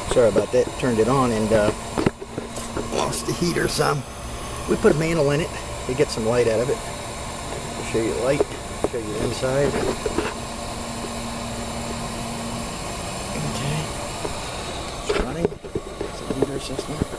Sorry about that. Turned it on and lost the heater some. We put a mantle in it to get some light out of it. I'll show you the light, show you the inside. Okay. It's running. It's a heater system.